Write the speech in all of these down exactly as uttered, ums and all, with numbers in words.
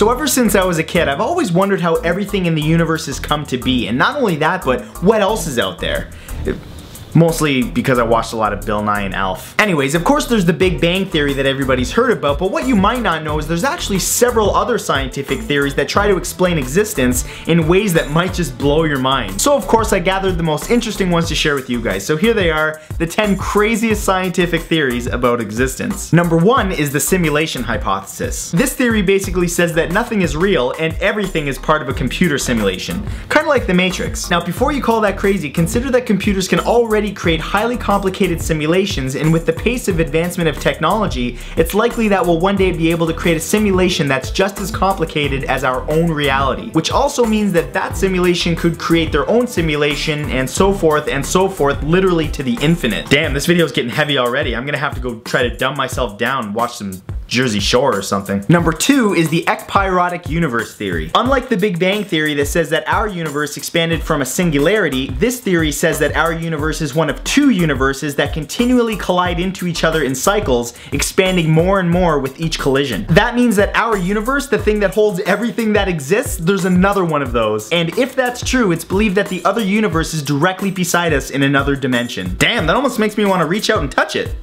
So ever since I was a kid, I've always wondered how everything in the universe has come to be, and not only that, but what else is out there? It, Mostly because I watched a lot of Bill Nye and Alf. Anyways, of course there's the Big Bang Theory that everybody's heard about, but what you might not know is there's actually several other scientific theories that try to explain existence in ways that might just blow your mind. So of course I gathered the most interesting ones to share with you guys. So here they are, the ten craziest scientific theories about existence. Number one is the simulation hypothesis. This theory basically says that nothing is real and everything is part of a computer simulation. Kind of like the Matrix. Now before you call that crazy, consider that computers can already create highly complicated simulations, and with the pace of advancement of technology, it's likely that we'll one day be able to create a simulation that's just as complicated as our own reality. Which also means that that simulation could create their own simulation, and so forth and so forth, literally to the infinite. Damn, this video is getting heavy already. I'm gonna have to go try to dumb myself down and watch some Jersey Shore or something. Number two is the ekpyrotic universe theory. Unlike the Big Bang Theory that says that our universe expanded from a singularity, this theory says that our universe is one of two universes that continually collide into each other in cycles, expanding more and more with each collision. That means that our universe, the thing that holds everything that exists, there's another one of those. And if that's true, it's believed that the other universe is directly beside us in another dimension. Damn, that almost makes me want to reach out and touch it.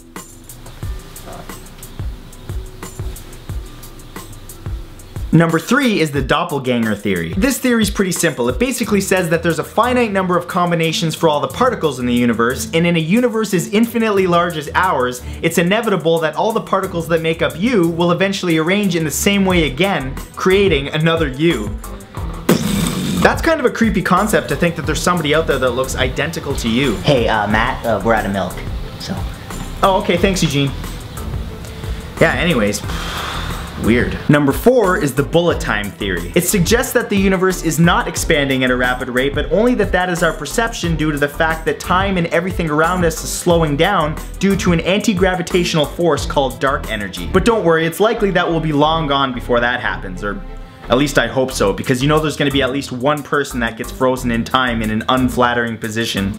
Number three is the doppelganger theory. This theory is pretty simple. It basically says that there's a finite number of combinations for all the particles in the universe, and in a universe as infinitely large as ours, it's inevitable that all the particles that make up you will eventually arrange in the same way again, creating another you. That's kind of a creepy concept to think that there's somebody out there that looks identical to you. Hey, uh, Matt, uh, we're out of milk, so. Oh, okay, thanks, Eugene. Yeah, anyways. Weird. Number four is the bullet time theory. It suggests that the universe is not expanding at a rapid rate, but only that that is our perception due to the fact that time and everything around us is slowing down due to an anti-gravitational force called dark energy. But don't worry, it's likely that we'll be long gone before that happens, or at least I hope so, because you know there's gonna be at least one person that gets frozen in time in an unflattering position.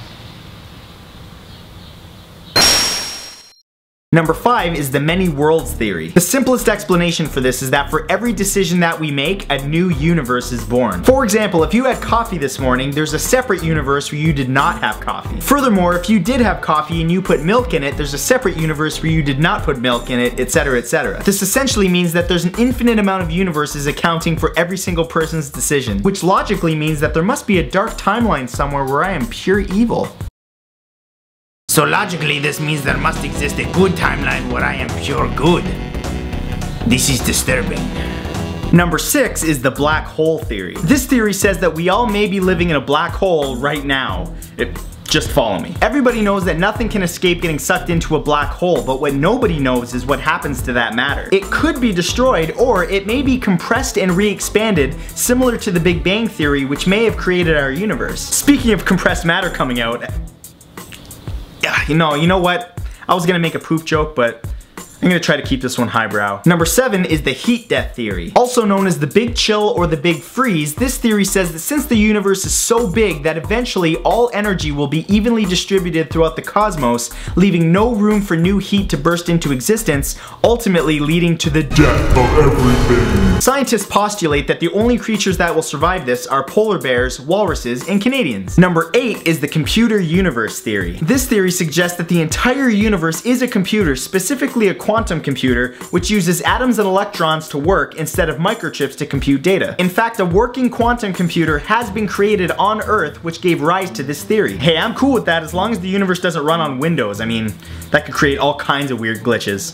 Number five is the many worlds theory. The simplest explanation for this is that for every decision that we make, a new universe is born. For example, if you had coffee this morning, there's a separate universe where you did not have coffee. Furthermore, if you did have coffee and you put milk in it, there's a separate universe where you did not put milk in it, et cetera, et cetera. This essentially means that there's an infinite amount of universes accounting for every single person's decision, which logically means that there must be a dark timeline somewhere where I am pure evil. So logically, this means there must exist a good timeline where I am pure good. This is disturbing. Number six is the black hole theory. This theory says that we all may be living in a black hole right now. It, just follow me. Everybody knows that nothing can escape getting sucked into a black hole, but what nobody knows is what happens to that matter. It could be destroyed, or it may be compressed and re-expanded, similar to the Big Bang Theory, which may have created our universe. Speaking of compressed matter coming out, yeah, you know, you know what? I was gonna make a poop joke, but I'm gonna try to keep this one highbrow. Number seven is the heat death theory. Also known as the big chill or the big freeze, this theory says that since the universe is so big that eventually all energy will be evenly distributed throughout the cosmos, leaving no room for new heat to burst into existence, ultimately leading to the death of everything. Scientists postulate that the only creatures that will survive this are polar bears, walruses, and Canadians. Number eight is the computer universe theory. This theory suggests that the entire universe is a computer, specifically a quantum computer, which uses atoms and electrons to work instead of microchips to compute data. In fact, a working quantum computer has been created on Earth, which gave rise to this theory. Hey, I'm cool with that as long as the universe doesn't run on Windows. I mean, that could create all kinds of weird glitches.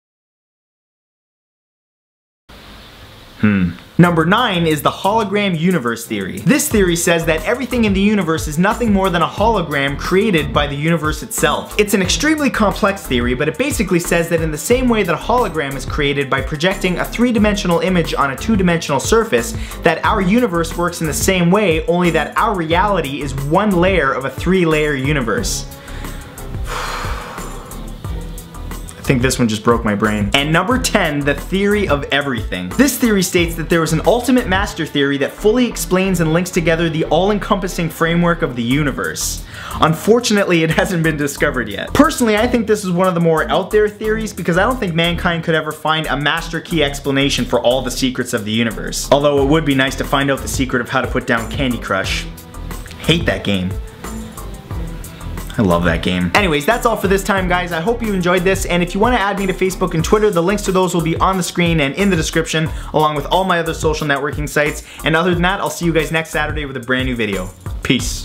Hmm. Number nine is the hologram universe theory. This theory says that everything in the universe is nothing more than a hologram created by the universe itself. It's an extremely complex theory, but it basically says that in the same way that a hologram is created by projecting a three-dimensional image on a two-dimensional surface, that our universe works in the same way, only that our reality is one layer of a three-layer universe. I think this one just broke my brain. And number ten, the theory of everything. This theory states that there is an ultimate master theory that fully explains and links together the all-encompassing framework of the universe. Unfortunately, it hasn't been discovered yet. Personally, I think this is one of the more out there theories because I don't think mankind could ever find a master key explanation for all the secrets of the universe. Although it would be nice to find out the secret of how to put down Candy Crush. Hate that game. I love that game. Anyways, that's all for this time, guys. I hope you enjoyed this, and if you want to add me to Facebook and Twitter, the links to those will be on the screen and in the description, along with all my other social networking sites. And other than that, I'll see you guys next Saturday with a brand new video. Peace.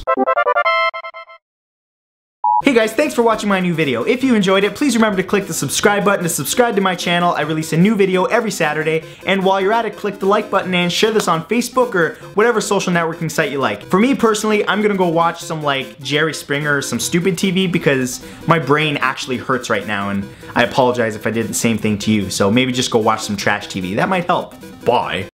Hey guys, thanks for watching my new video. If you enjoyed it, please remember to click the subscribe button to subscribe to my channel. I release a new video every Saturday, and while you're at it, click the like button and share this on Facebook or whatever social networking site you like. For me personally, I'm gonna go watch some like Jerry Springer or some stupid T V because my brain actually hurts right now, and I apologize if I did the same thing to you, so maybe just go watch some trash T V. That might help. Bye.